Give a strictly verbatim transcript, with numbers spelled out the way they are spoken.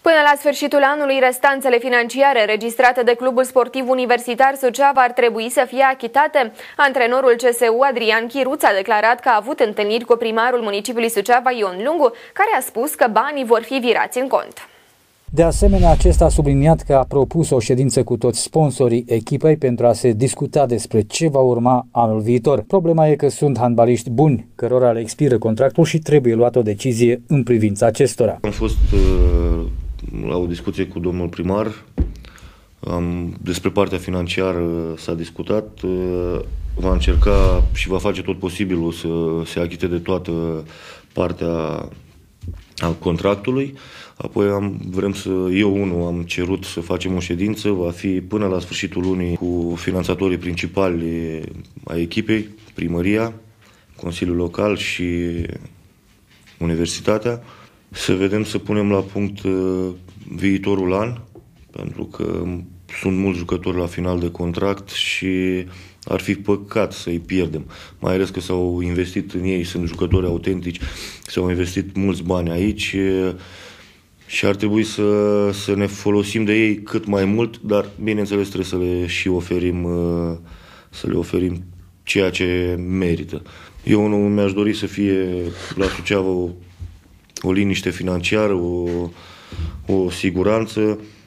Până la sfârșitul anului, restanțele financiare înregistrate de Clubul Sportiv Universitar Suceava ar trebui să fie achitate. Antrenorul C S U Adrian Chiruț a declarat că a avut întâlniri cu primarul municipiului Suceava Ion Lungu, care a spus că banii vor fi virați în cont. De asemenea, acesta a subliniat că a propus o ședință cu toți sponsorii echipei pentru a se discuta despre ce va urma anul viitor. Problema e că sunt handbaliști buni, cărora le expiră contractul și trebuie luată o decizie în privința acestora. Am fost uh, la o discuție cu domnul primar, am, despre partea financiară s-a discutat, uh, va încerca și va face tot posibilul să se achite de toată partea al contractului. Apoi am, vrem să, eu unul am cerut să facem o ședință, va fi până la sfârșitul lunii cu finanțatorii principali ai echipei, primăria, Consiliul Local și Universitatea, să vedem să punem la punct viitorul an, pentru că sunt mulți jucători la final de contract și ar fi păcat să-i pierdem. Mai ales că s-au investit în ei, sunt jucători autentici, s-au investit mulți bani aici și ar trebui să, să ne folosim de ei cât mai mult, dar bineînțeles trebuie să le și oferim, să le oferim ceea ce merită. Eu nu mi-aș dori să fie la Suceava o, o liniște financiară, o, o siguranță.